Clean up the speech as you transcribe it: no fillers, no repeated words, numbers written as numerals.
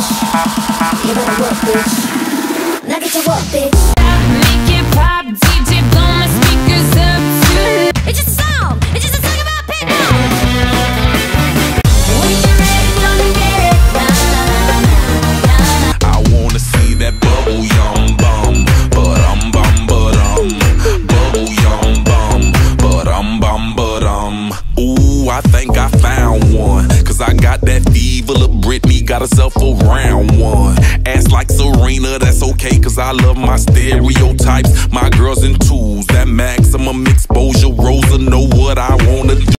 You better work, bitch. Now get to work, bitch. Make it pop, DJ, blow my speakers up tonight. It's just a song. It's just a song about Pitbull. When you're ready, gonna get it done. I wanna see that bubble yum bum, bubble yum bum, Ooh, I think I found one, 'cause I got that fever. Lil' Britney got herself a round one. Ass like Serena, that's okay, 'cause I love my stereotypes. My girls in twos, that maximum exposure. Rosa know what I wanna do.